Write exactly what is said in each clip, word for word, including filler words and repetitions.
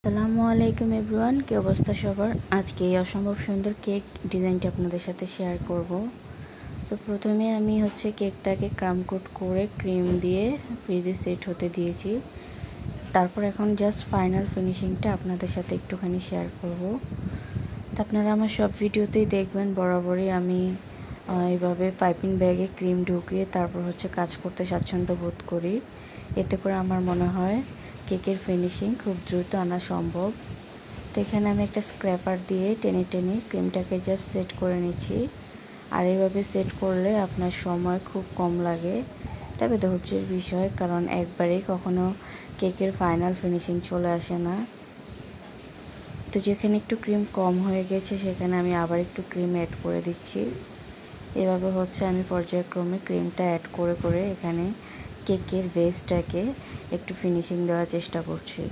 আসসালামু আলাইকুম এভরিওয়ান, কি অবস্থা সবার। আজকে এই অসম্ভব সুন্দর কেক ডিজাইনটি আপনাদের সাথে শেয়ার করব। তো প্রথমে আমি হচ্ছে কেকটাকে ক্রাম কোট করে ক্রিম দিয়ে ফ্রিজে সেট হতে দিয়েছি। তারপর এখন জাস্ট ফাইনাল ফিনিশিংটা আপনাদের সাথে একটুখানি শেয়ার করব। তো আপনারা আমার সব ভিডিওতেই দেখবেন বরাবরই আমি এইভাবে পাইপিং ব্যাগে ক্রিম ঢুকিয়ে তারপর হচ্ছে কাজ করতে স্বাচ্ছন্দ্য বোধ করি। এতে করে আমার মনে হয় কেকের ফিনিশিং খুব দ্রুত আনা সম্ভব। তো এখানে আমি একটা স্ক্র্যাপার দিয়ে টেনে টেনে ক্রিমটাকে জাস্ট সেট করে নিচ্ছি। আর এইভাবে সেট করলে আপনার সময় খুব কম লাগে, তবে ধৈর্যের বিষয়, কারণ একবারেই কখনো কেকের ফাইনাল ফিনিশিং চলে আসে না। তো যেখানে একটু ক্রিম কম হয়ে গেছে সেখানে আমি আবার একটু ক্রিম অ্যাড করে দিচ্ছি। এভাবে হচ্ছে আমি পর্যায়ক্রমে ক্রিমটা অ্যাড করে করে এখানে কেকের বেসটাকে একটু ফিনিশিং দেওয়ার চেষ্টা করছি।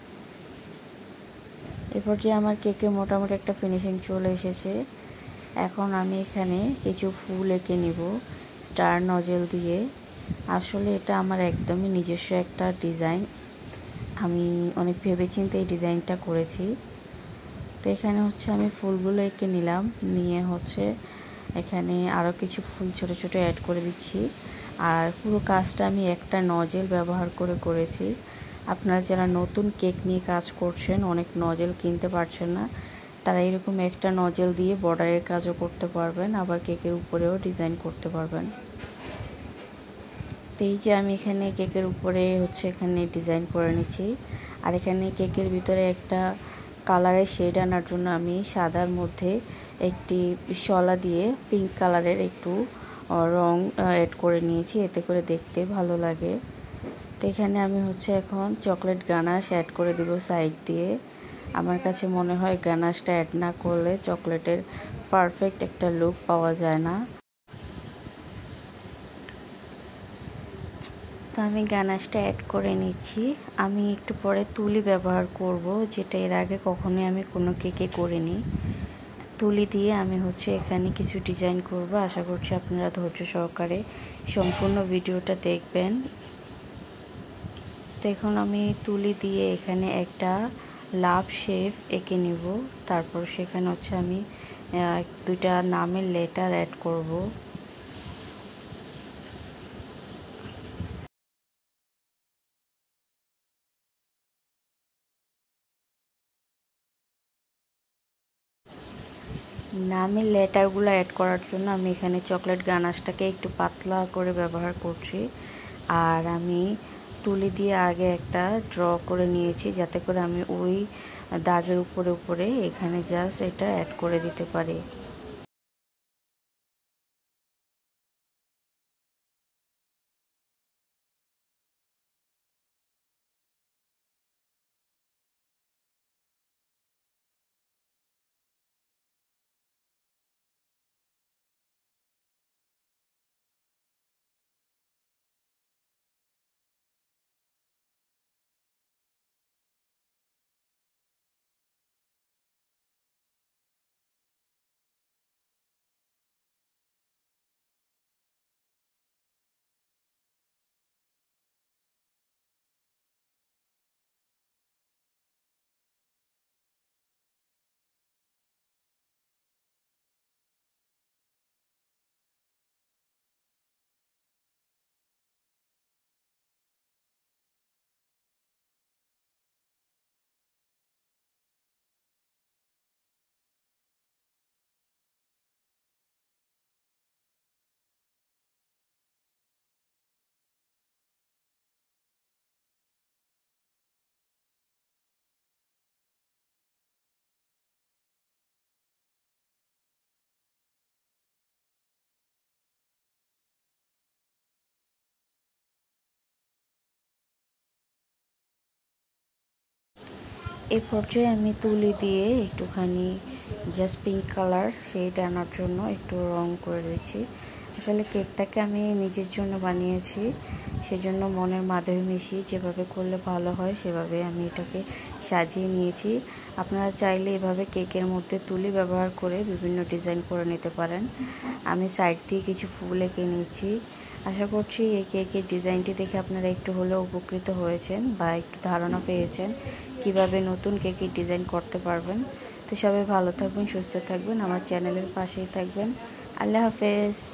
এরপর যে আমার কেকের মোটামুটি একটা ফিনিশিং চলে এসেছে। এখন আমি এখানে কিছু ফুল এঁকে নিব স্টার নজেল দিয়ে। আসলে এটা আমার একদমই নিজস্ব একটা ডিজাইন, আমি অনেক ভেবেচিন্তে এই ডিজাইনটা করেছি। তো এখানে হচ্ছে আমি ফুলগুলো এঁকে নিলাম, নিয়ে হচ্ছে এখানে আরও কিছু ফুল ছোট ছোট অ্যাড করে দিচ্ছি। আর পুরো কাজটা আমি একটা নজেল ব্যবহার করে করেছি। আপনারা যারা নতুন কেক নিয়ে কাজ করছেন, অনেক নজেল কিনতে পারছেন না, তারা এরকম একটা নজেল দিয়ে বর্ডারের কাজও করতে পারবেন, আবার কেকের উপরেও ডিজাইন করতে পারবেন। তো এই যে আমি এখানে কেকের উপরে হচ্ছে এখানে ডিজাইন করে নিচ্ছি। আর এখানে কেকের ভিতরে একটা কালারের শেড আনার জন্য আমি সাদার মধ্যে একটি শলা দিয়ে পিঙ্ক কালারের একটু রং অ্যাড করে নিয়েছি, এতে করে দেখতে ভালো লাগে। তো এখানে আমি হচ্ছে এখন চকলেট গানাশ অ্যাড করে দেব সাইড দিয়ে। আমার কাছে মনে হয় গানাশটা অ্যাড না করলে চকলেটের পারফেক্ট একটা লুক পাওয়া যায় না। তো আমি গানাশটা অ্যাড করে নিচ্ছি। আমি একটু পরে তুলি ব্যবহার করব, যেটা এর আগে কখনোই আমি কোনো কেকে করিনি। তুলি দিয়ে আমি হচ্ছে এখানে কিছু ডিজাইন করব। আশা করছি আপনারা ধৈর্য সহকারে সম্পূর্ণ ভিডিওটা দেখবেন। তো এখন আমি তুলি দিয়ে এখানে একটা লাভ শেপ এঁকে নিব। তারপর সেখানে হচ্ছে আমি দুইটা নামের লেটার অ্যাড করব। নামের লেটারগুলো অ্যাড করার জন্য আমি এখানে চকলেট গানাশটাকে একটু পাতলা করে ব্যবহার করছি। আর আমি তুলি দিয়ে আগে একটা ড্র করে নিয়েছি, যাতে করে আমি ওই দাগের উপরে উপরে এখানে জাস্ট এটা অ্যাড করে দিতে পারি। এই পর্যায়ে আমি তুলি দিয়ে একটুখানি জাস্ট পিঙ্ক কালার শেড আনার জন্য একটু রং করে দিচ্ছি। আসলে কেকটাকে আমি নিজের জন্য বানিয়েছি, সেজন্য মনের মাধুরী মিশিয়ে যেভাবে করলে ভালো হয় সেভাবে আমি এটাকে সাজিয়ে নিয়েছি। আপনারা চাইলে এভাবে কেকের মধ্যে তুলি ব্যবহার করে বিভিন্ন ডিজাইন করে নিতে পারেন। আমি সাইড দিয়ে কিছু ফুল এঁকে নিয়েছি। আশা করছি এই কেকের ডিজাইনটি দেখে আপনারা একটু হলেও উপকৃত হয়েছেন বা একটু ধারণা পেয়েছেন কিভাবে নতুন কেকের ডিজাইন করতে পারবেন। তো সবাই ভালো থাকবেন, সুস্থ থাকবেন, আমার চ্যানেলের পাশেই থাকবেন। আল্লাহ হাফেজ।